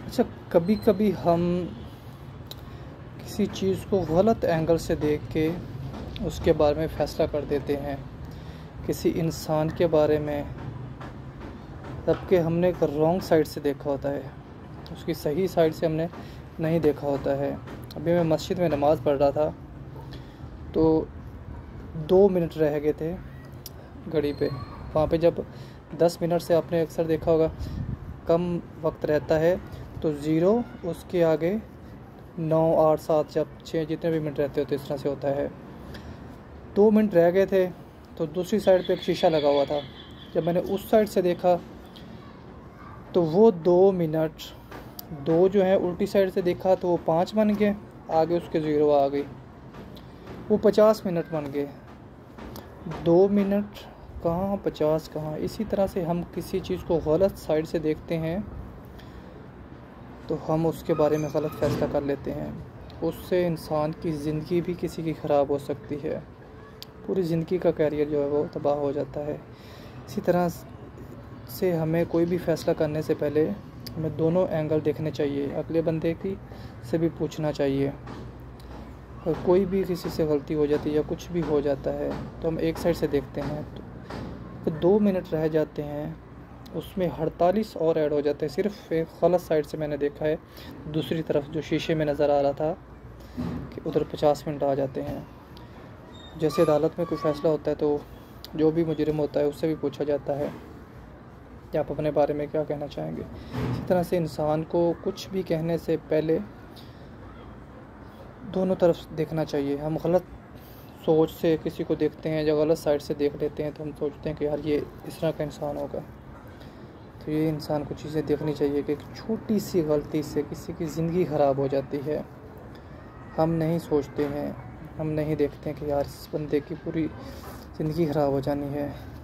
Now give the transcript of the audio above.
अच्छा, कभी कभी हम किसी चीज़ को गलत एंगल से देख के उसके बारे में फ़ैसला कर देते हैं। किसी इंसान के बारे में जबकि हमने एक रॉन्ग साइड से देखा होता है, उसकी सही साइड से हमने नहीं देखा होता है। अभी मैं मस्जिद में नमाज़ पढ़ रहा था तो 2 मिनट रह गए थे घड़ी पे। वहाँ पे जब 10 मिनट से आपने अक्सर देखा होगा कम वक्त रहता है तो ज़ीरो उसके आगे 9, 8, 7 जब 6 जितने भी मिनट रहते होते इस तरह से होता है। 2 मिनट रह गए थे तो दूसरी साइड पे एक शीशा लगा हुआ था। जब मैंने उस साइड से देखा तो वो 2 मिनट, 2 जो है उल्टी साइड से देखा तो वो 5 बन गए, आगे उसके ज़ीरो आ गई, वो 50 मिनट बन गए। 2 मिनट कहाँ 50 कहाँ। इसी तरह से हम किसी चीज़ को गलत साइड से देखते हैं तो हम उसके बारे में गलत फ़ैसला कर लेते हैं। उससे इंसान की ज़िंदगी भी किसी की ख़राब हो सकती है, पूरी ज़िंदगी का कैरियर जो है वो तबाह हो जाता है। इसी तरह से हमें कोई भी फ़ैसला करने से पहले हमें दोनों एंगल देखने चाहिए, अगले बंदे की से भी पूछना चाहिए। और कोई भी किसी से गलती हो जाती है या कुछ भी हो जाता है तो हम एक साइड से देखते हैं तो 2 मिनट रह जाते हैं, उसमें 48 और ऐड हो जाते हैं। सिर्फ एक गलत साइड से मैंने देखा है, दूसरी तरफ जो शीशे में नज़र आ रहा था कि उधर 50 मिनट आ जाते हैं। जैसे अदालत में कोई फ़ैसला होता है तो जो भी मुजरिम होता है उससे भी पूछा जाता है कि आप अपने बारे में क्या कहना चाहेंगे। इसी तरह से इंसान को कुछ भी कहने से पहले दोनों तरफ देखना चाहिए। हम गलत सोच से किसी को देखते हैं या गलत साइड से देख लेते हैं तो हम सोचते हैं कि यार ये इस तरह का इंसान होगा। तो ये इंसान को चीज़ें देखनी चाहिए कि एक छोटी सी गलती से किसी की ज़िंदगी ख़राब हो जाती है। हम नहीं सोचते हैं, हम नहीं देखते हैं कि यार इस बंदे की पूरी ज़िंदगी ख़राब हो जानी है।